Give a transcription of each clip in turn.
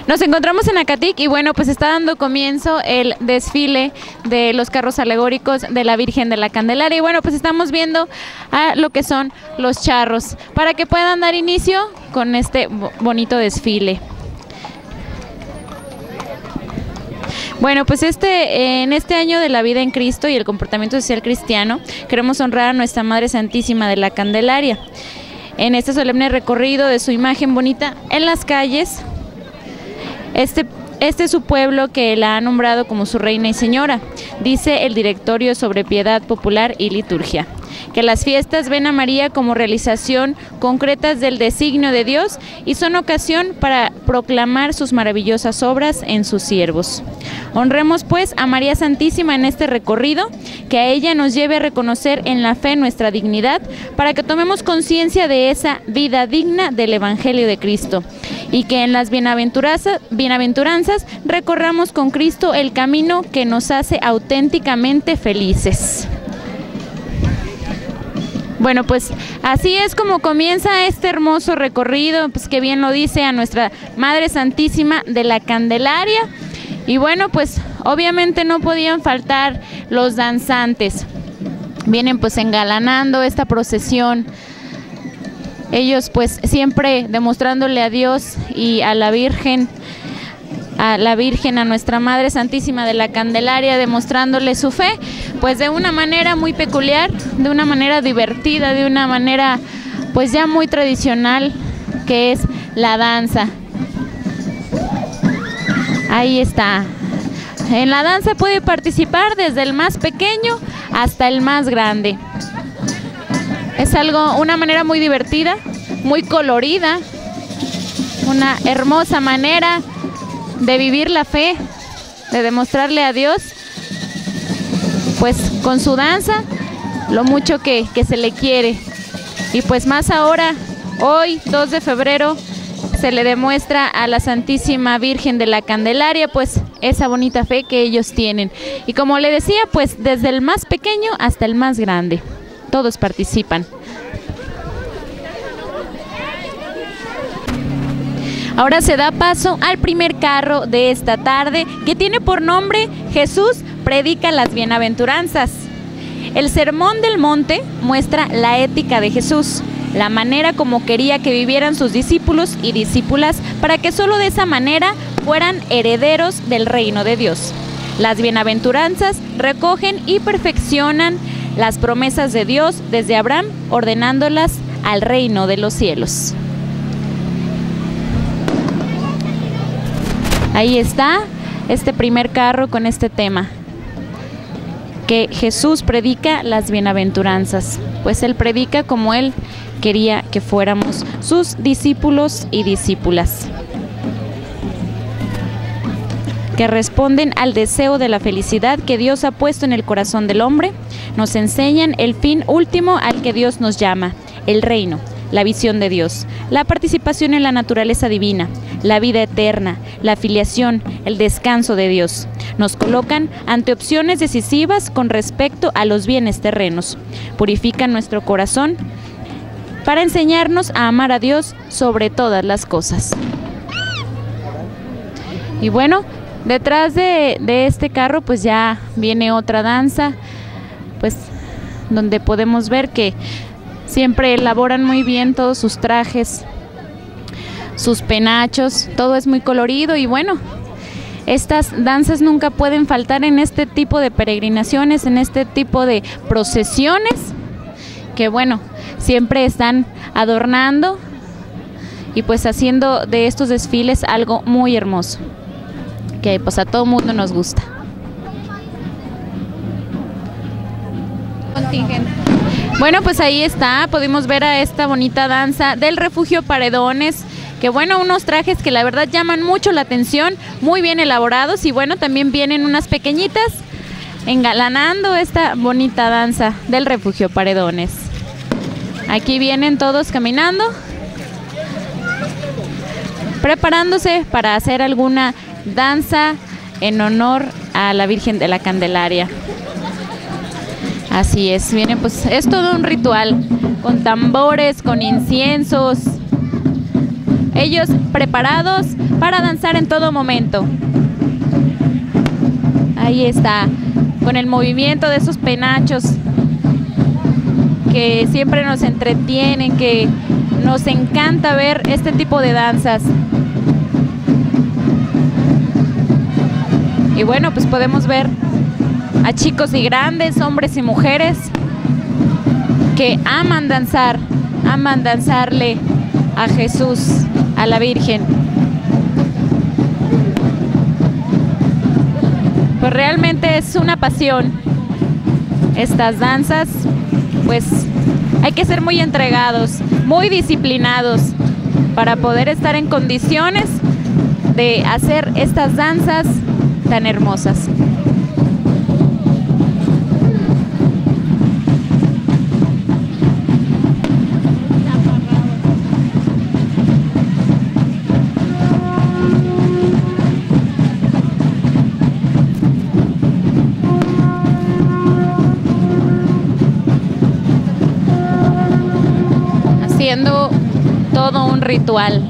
Nos encontramos en Acatic y bueno, pues está dando comienzo el desfile de los carros alegóricos de la Virgen de la Candelaria y bueno, pues estamos viendo a lo que son los charros para que puedan dar inicio con este bonito desfile. Bueno, pues en este año de la vida en Cristo y el comportamiento social cristiano, queremos honrar a nuestra Madre Santísima de la Candelaria. En este solemne recorrido de su imagen bonita en las calles, este es su pueblo que la ha nombrado como su reina y señora, dice el Directorio sobre Piedad Popular y Liturgia, que las fiestas ven a María como realización concretas del designio de Dios y son ocasión para proclamar sus maravillosas obras en sus siervos. Honremos pues a María Santísima en este recorrido, que a ella nos lleve a reconocer en la fe nuestra dignidad, para que tomemos conciencia de esa vida digna del Evangelio de Cristo, y que en las bienaventuranzas recorramos con Cristo el camino que nos hace auténticamente felices. Bueno, pues así es como comienza este hermoso recorrido, pues que bien lo dice a nuestra Madre Santísima de la Candelaria. Y bueno, pues obviamente no podían faltar los danzantes. Vienen pues engalanando esta procesión. Ellos pues siempre demostrándole a Dios y a la Virgen, a nuestra Madre Santísima de la Candelaria, demostrándole su fe, pues de una manera muy peculiar, de una manera divertida, de una manera pues ya muy tradicional, que es la danza. Ahí está. En la danza puede participar desde el más pequeño hasta el más grande. Es una manera muy divertida, muy colorida, una hermosa manera de vivir la fe, de demostrarle a Dios, pues con su danza, lo mucho que se le quiere. Y pues más ahora, hoy 2 de febrero, se le demuestra a la Santísima Virgen de la Candelaria pues esa bonita fe que ellos tienen. Y como le decía, pues desde el más pequeño hasta el más grande, todos participan. Ahora se da paso al primer carro de esta tarde, que tiene por nombre Jesús predica las bienaventuranzas. El Sermón del Monte muestra la ética de Jesús, la manera como quería que vivieran sus discípulos y discípulas para que solo de esa manera fueran herederos del reino de Dios. Las bienaventuranzas recogen y perfeccionan las promesas de Dios desde Abraham, ordenándolas al reino de los cielos. Ahí está este primer carro con este tema, que Jesús predica las bienaventuranzas, pues Él predica como Él quería que fuéramos sus discípulos y discípulas, que responden al deseo de la felicidad que Dios ha puesto en el corazón del hombre. Nos enseñan el fin último al que Dios nos llama, el reino, la visión de Dios, la participación en la naturaleza divina, la vida eterna, la filiación, el descanso de Dios. Nos colocan ante opciones decisivas con respecto a los bienes terrenos. Purifican nuestro corazón para enseñarnos a amar a Dios sobre todas las cosas. Y bueno, detrás de este carro pues ya viene otra danza, pues donde podemos ver que siempre elaboran muy bien todos sus trajes, sus penachos, todo es muy colorido. Y bueno, estas danzas nunca pueden faltar en este tipo de peregrinaciones, en este tipo de procesiones, que bueno, siempre están adornando y pues haciendo de estos desfiles algo muy hermoso, que pues a todo mundo nos gusta. Bueno, pues ahí está, pudimos ver a esta bonita danza del Refugio Paredones, que bueno, unos trajes que la verdad llaman mucho la atención, muy bien elaborados, y bueno, también vienen unas pequeñitas engalanando esta bonita danza del Refugio Paredones. Aquí vienen todos caminando, preparándose para hacer alguna danza en honor a la Virgen de la Candelaria. Así es, miren, pues es todo un ritual, con tambores, con inciensos. ellos preparados para danzar en todo momento. Ahí está, con el movimiento de esos penachos que siempre nos entretienen, que nos encanta ver este tipo de danzas. Y bueno, pues podemos ver a chicos y grandes, hombres y mujeres que aman danzarle a Jesús, a la Virgen. Pues realmente es una pasión estas danzas, pues hay que ser muy entregados, muy disciplinados para poder estar en condiciones de hacer estas danzas tan hermosas. Haciendo todo un ritual.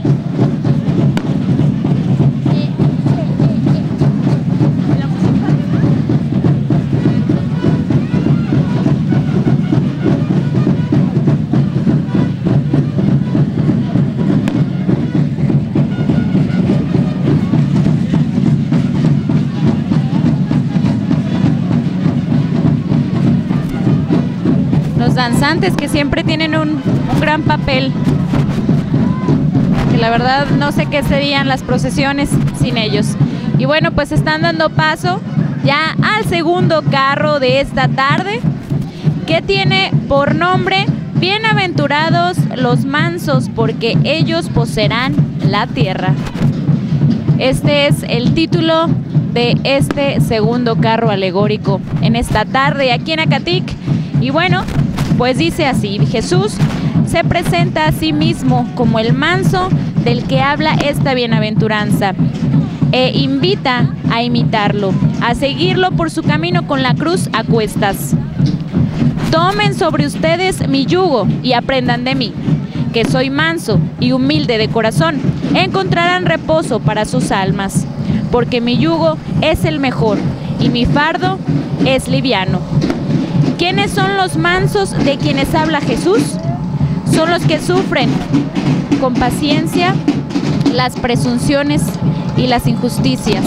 Los danzantes que siempre tienen un gran papel, que la verdad no sé qué serían las procesiones sin ellos. Y bueno, pues están dando paso ya al segundo carro de esta tarde, que tiene por nombre Bienaventurados los mansos, porque ellos poseerán la tierra. Este es el título de este segundo carro alegórico en esta tarde aquí en Acatic. Y bueno, pues dice así: Jesús se presenta a sí mismo como el manso del que habla esta bienaventuranza, e invita a imitarlo, a seguirlo por su camino con la cruz a cuestas. Tomen sobre ustedes mi yugo y aprendan de mí, que soy manso y humilde de corazón. Encontrarán reposo para sus almas, porque mi yugo es el mejor y mi fardo es liviano. ¿Quiénes son los mansos de quienes habla Jesús? Son los que sufren con paciencia las presunciones y las injusticias.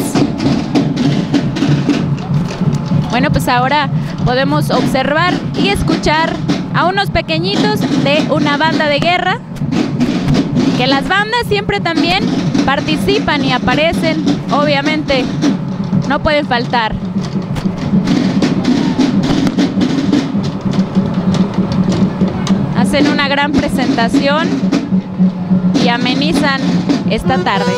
Bueno, pues ahora podemos observar y escuchar a unos pequeñitos de una banda de guerra, que las bandas siempre también participan y aparecen, obviamente no pueden faltar. Hacen una gran presentación y amenizan esta tarde.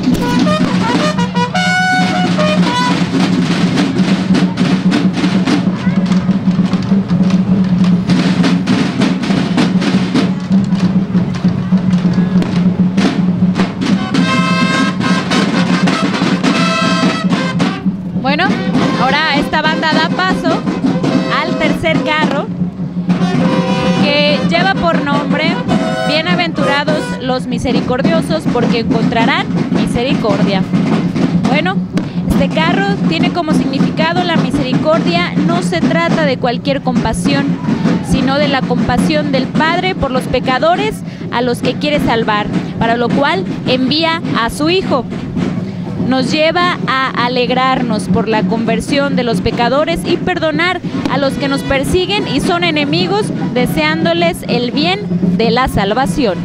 Bueno, ahora esta banda da paso al tercer carro, que lleva por nombre Bienaventurados los misericordiosos, porque encontrarán misericordia. Bueno, este carro tiene como significado la misericordia. No se trata de cualquier compasión, sino de la compasión del Padre por los pecadores a los que quiere salvar, para lo cual envía a su Hijo. Nos lleva a alegrarnos por la conversión de los pecadores y perdonar a los que nos persiguen y son enemigos, deseándoles el bien de la salvación.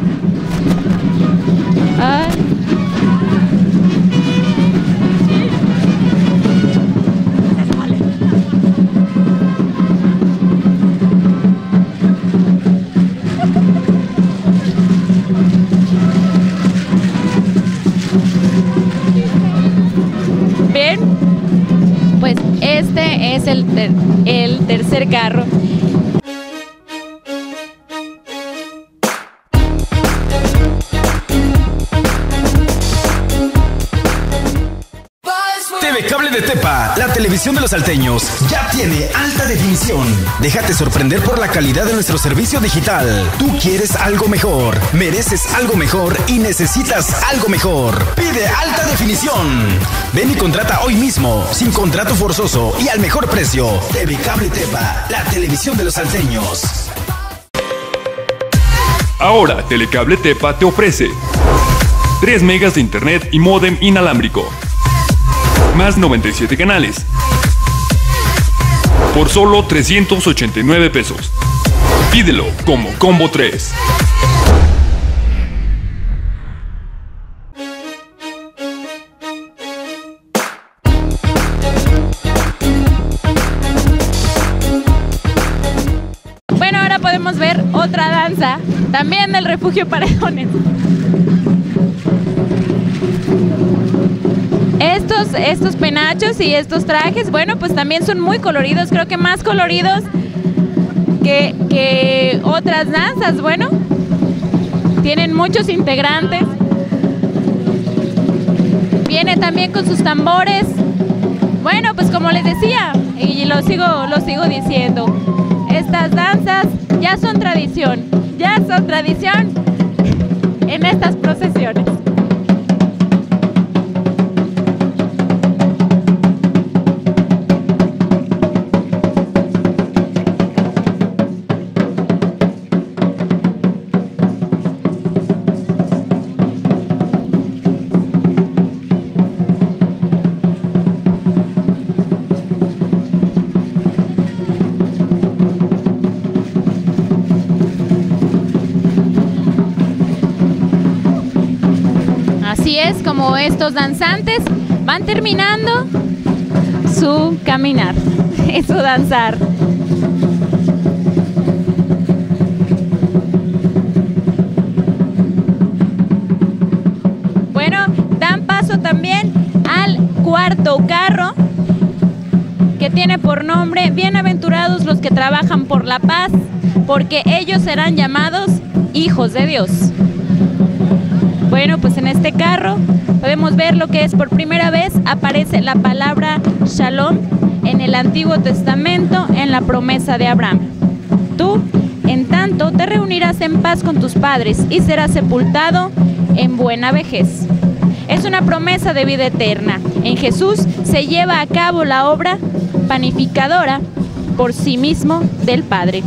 Bien, pues este es el tercer carro. TV Cable de Tepa, la televisión de los salteños, ya tiene alta definición. Déjate sorprender por la calidad de nuestro servicio digital. Tú quieres algo mejor, mereces algo mejor y necesitas algo mejor. Pide alta definición. Ven y contrata hoy mismo, sin contrato forzoso y al mejor precio. TV Cable Tepa, la televisión de los salteños. Ahora Telecable Tepa te ofrece 3 megas de internet y módem inalámbrico, más 97 canales, por solo 389 pesos. Pídelo como Combo 3. Bueno, ahora podemos ver otra danza, también del Refugio Paredones. Estos penachos y estos trajes, bueno, pues también son muy coloridos, creo que más coloridos que otras danzas. Bueno, tienen muchos integrantes. Viene también con sus tambores. Bueno, pues como les decía, y lo sigo diciendo, estas danzas ya son tradición en estas procesiones. Así es como estos danzantes van terminando su caminar, su danzar. Bueno, dan paso también al cuarto carro, que tiene por nombre Bienaventurados los que trabajan por la paz, porque ellos serán llamados hijos de Dios. Bueno, pues en este carro podemos ver lo que es por primera vez aparece la palabra Shalom en el Antiguo Testamento en la promesa de Abraham. Tú, en tanto, te reunirás en paz con tus padres y serás sepultado en buena vejez. Es una promesa de vida eterna. En Jesús se lleva a cabo la obra panificadora por sí mismo del Padre.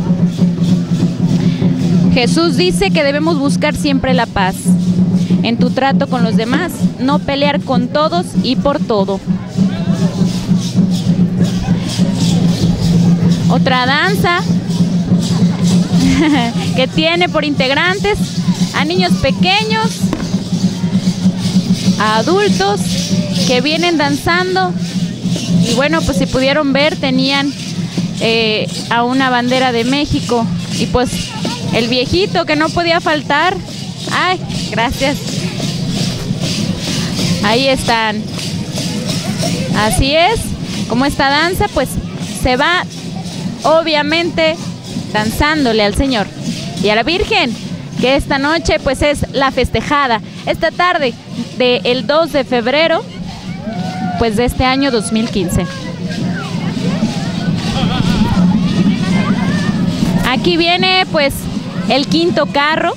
Jesús dice que debemos buscar siempre la paz en tu trato con los demás, no pelear con todos y por todo. Otra danza que tiene por integrantes a niños pequeños, a adultos que vienen danzando. Y bueno, pues si pudieron ver, tenían a una bandera de México. Y pues el viejito que no podía faltar. Ay, gracias. Ahí están. Así es, como esta danza pues se va obviamente danzándole al Señor y a la Virgen, que esta noche pues es la festejada. Esta tarde del 2 de febrero pues de este año 2015. Aquí viene pues el quinto carro.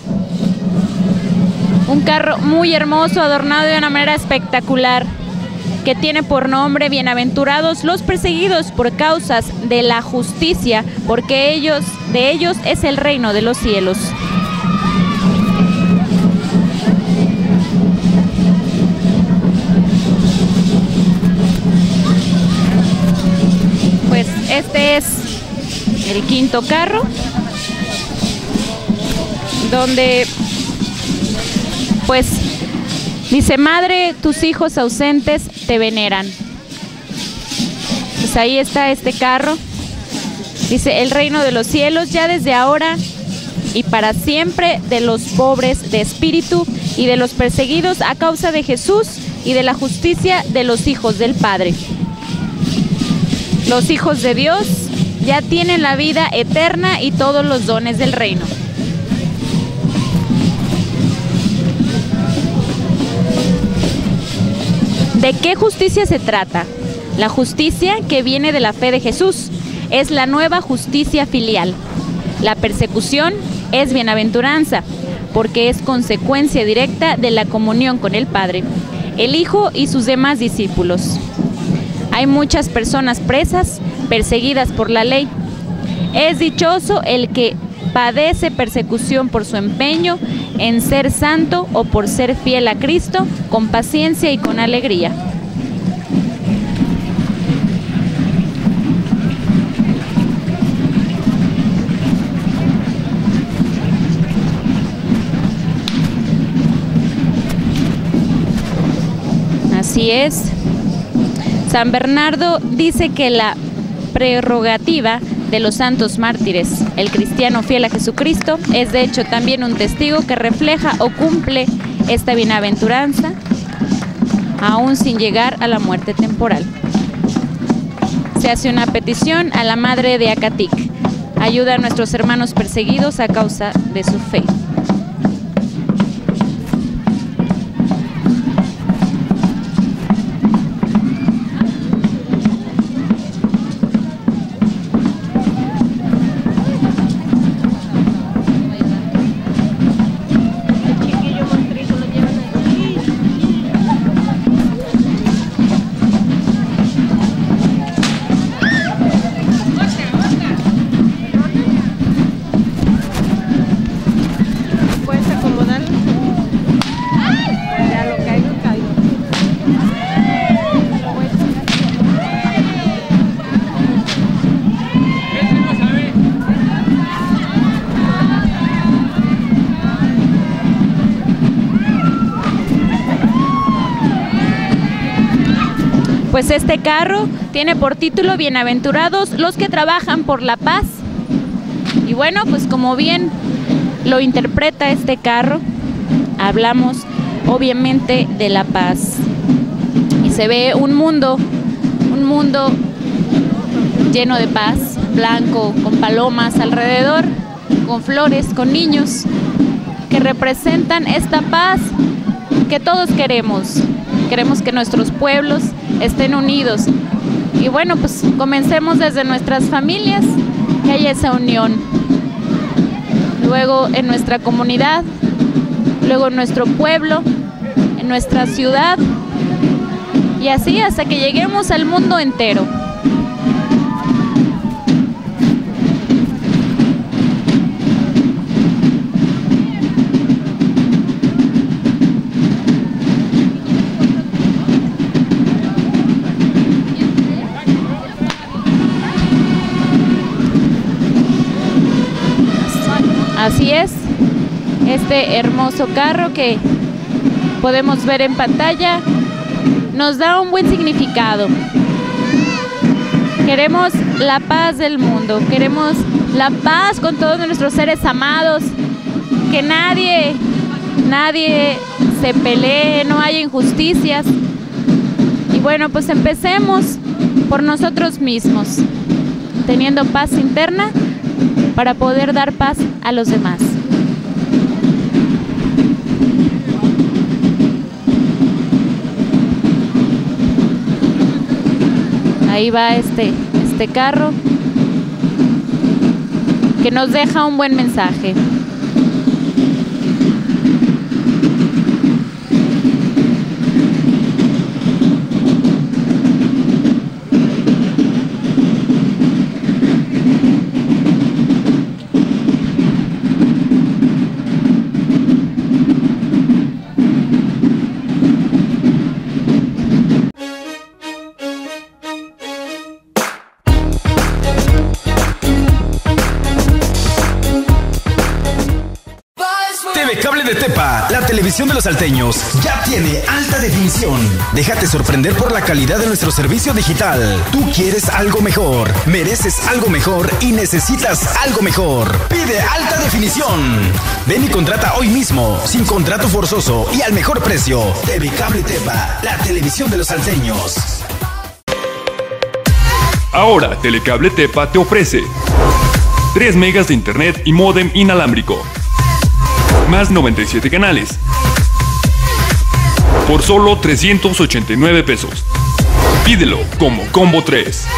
Un carro muy hermoso, adornado de una manera espectacular, que tiene por nombre Bienaventurados los perseguidos por causas de la justicia, porque de ellos es el reino de los cielos. Pues este es el quinto carro, donde pues dice: madre, tus hijos ausentes te veneran. Pues ahí está este carro. Dice: el reino de los cielos ya desde ahora y para siempre de los pobres de espíritu y de los perseguidos a causa de Jesús y de la justicia de los hijos del Padre. Los hijos de Dios ya tienen la vida eterna y todos los dones del reino. ¿De qué justicia se trata? La justicia que viene de la fe de Jesús es la nueva justicia filial. La persecución es bienaventuranza, porque es consecuencia directa de la comunión con el Padre, el Hijo y sus demás discípulos. Hay muchas personas presas, perseguidas por la ley. Es dichoso el que padece persecución por su empeño en ser santo o por ser fiel a Cristo con paciencia y con alegría. Así es. San Bernardo dice que la prerrogativa de los santos mártires, el cristiano fiel a Jesucristo, es de hecho también un testigo que refleja o cumple esta bienaventuranza, aún sin llegar a la muerte temporal. Se hace una petición a la Madre de Acatic. Ayuda a nuestros hermanos perseguidos a causa de su fe. Pues este carro tiene por título Bienaventurados los que trabajan por la paz. Y bueno, pues como bien lo interpreta este carro, hablamos obviamente de la paz. Y se ve un mundo lleno de paz, blanco, con palomas alrededor, con flores, con niños, que representan esta paz que todos queremos. Queremos que nuestros pueblos estén unidos. Y bueno, pues comencemos desde nuestras familias, que haya esa unión. Luego en nuestra comunidad, luego en nuestro pueblo, en nuestra ciudad, y así hasta que lleguemos al mundo entero. Así es, este hermoso carro que podemos ver en pantalla nos da un buen significado. Queremos la paz del mundo, queremos la paz con todos nuestros seres amados, que nadie se pelee, no haya injusticias. Y bueno, pues empecemos por nosotros mismos, teniendo paz interna para poder dar paz a los demás. Ahí va este carro que nos deja un buen mensaje. Cable de Tepa, la televisión de los salteños, ya tiene alta definición. Déjate sorprender por la calidad de nuestro servicio digital. Tú quieres algo mejor, mereces algo mejor y necesitas algo mejor. Pide alta definición. Ven y contrata hoy mismo, sin contrato forzoso y al mejor precio. TV Cable Tepa, la televisión de los salteños. Ahora Telecable Tepa te ofrece 3 megas de internet y módem inalámbrico, más 97 canales, por solo 389 pesos. Pídelo como Combo 3.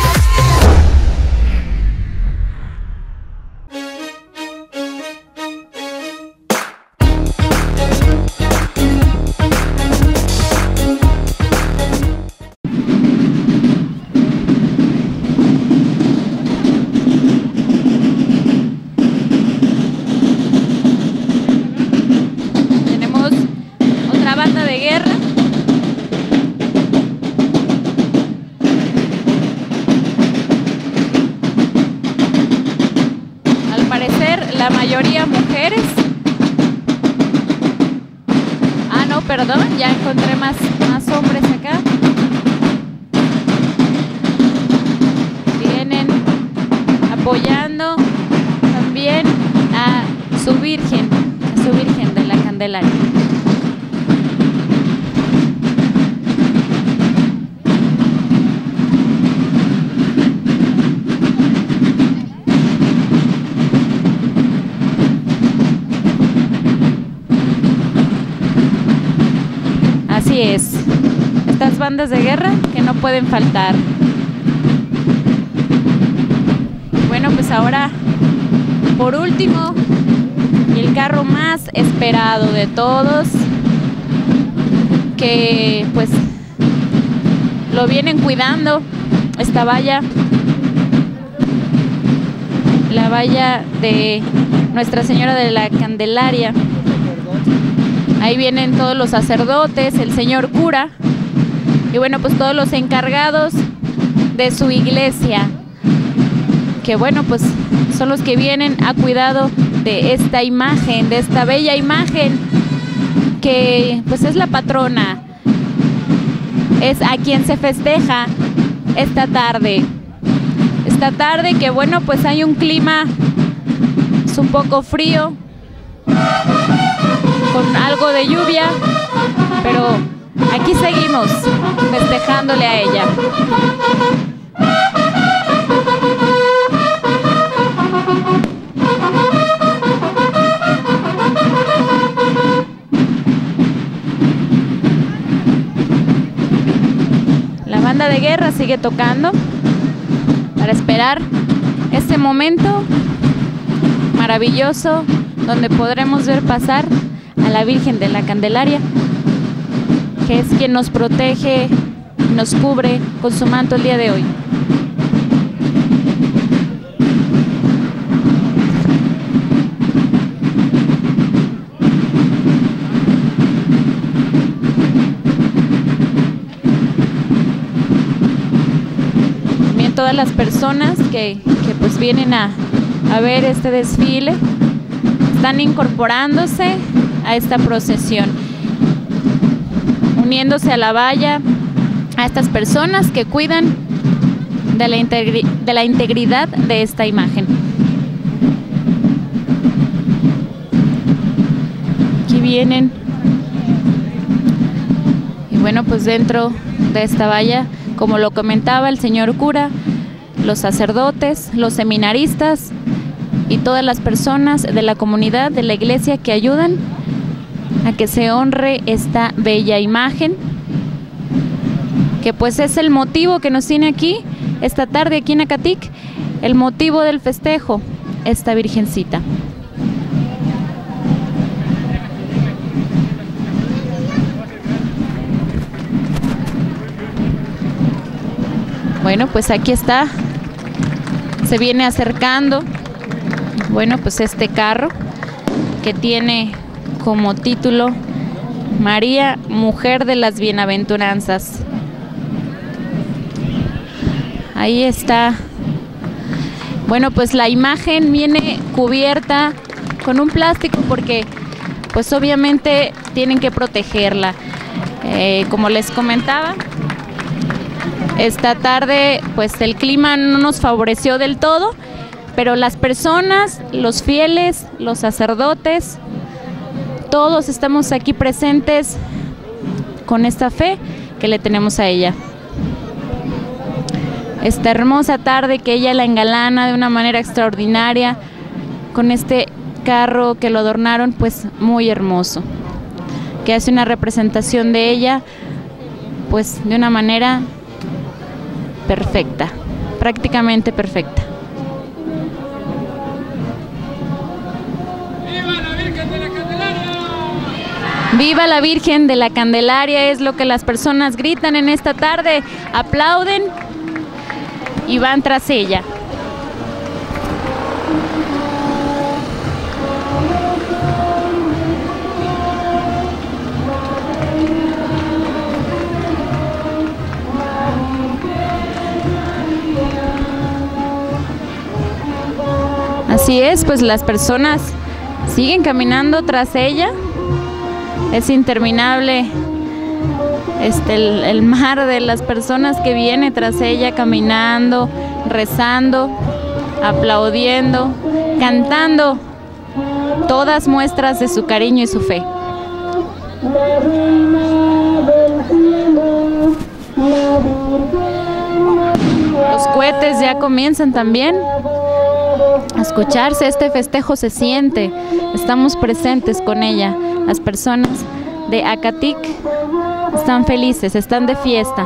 La mayoría mujeres. Ah, no, perdón, ya encontré más hombres acá. Vienen apoyando también a su Virgen de la Candelaria. Así es, estas bandas de guerra que no pueden faltar. Bueno, pues ahora, por último, y el carro más esperado de todos, que pues lo vienen cuidando, esta valla, la valla de Nuestra Señora de la Candelaria. Ahí vienen todos los sacerdotes, el señor cura y bueno, pues todos los encargados de su iglesia, que bueno, pues son los que vienen a cuidado de esta imagen, de esta bella imagen que pues es la patrona, es a quien se festeja esta tarde que bueno, pues hay un clima es un poco frío, con algo de lluvia, pero aquí seguimos festejándole a ella. La banda de guerra sigue tocando para esperar este momento maravilloso donde podremos ver pasar a la Virgen de la Candelaria, que es quien nos protege, nos cubre con su manto el día de hoy. También todas las personas que pues vienen a ver este desfile están incorporándose a esta procesión, uniéndose a la valla, a estas personas que cuidan de la integridad de esta imagen. Aquí vienen y bueno, pues dentro de esta valla, como lo comentaba el señor cura, los sacerdotes, los seminaristas y todas las personas de la comunidad de la iglesia que ayudan a que se honre esta bella imagen, que pues es el motivo que nos tiene aquí esta tarde aquí en Acatic, el motivo del festejo, esta virgencita. Bueno, pues aquí está, se viene acercando, bueno, pues este carro que tiene como título María, Mujer de las Bienaventuranzas. Ahí está. Bueno, pues la imagen viene cubierta con un plástico porque pues obviamente tienen que protegerla. Como les comentaba, esta tarde pues el clima no nos favoreció del todo, pero las personas, los fieles, los sacerdotes, todos estamos aquí presentes con esta fe que le tenemos a ella. Esta hermosa tarde que ella la engalana de una manera extraordinaria con este carro que lo adornaron pues muy hermoso, que hace una representación de ella pues de una manera perfecta, prácticamente perfecta. ¡Viva la Virgen de la Candelaria! Es lo que las personas gritan en esta tarde, aplauden y van tras ella. Así es, pues las personas siguen caminando tras ella. Es interminable el mar de las personas que viene tras ella, caminando, rezando, aplaudiendo, cantando, todas muestras de su cariño y su fe. Los cohetes ya comienzan también a escucharse, este festejo se siente, estamos presentes con ella. Las personas de Acatic están felices, están de fiesta.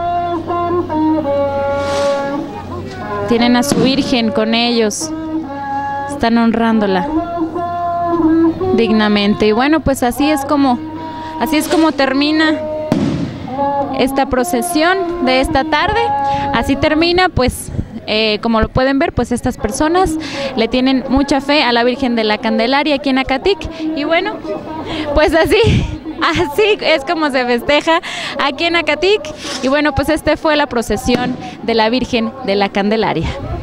Tienen a su Virgen con ellos, están honrándola dignamente. Y bueno, pues así es como termina esta procesión de esta tarde. Así termina, pues como lo pueden ver, pues estas personas le tienen mucha fe a la Virgen de la Candelaria aquí en Acatic. Y bueno, pues así es como se festeja aquí en Acatic. Y bueno, pues fue la procesión de la Virgen de la Candelaria.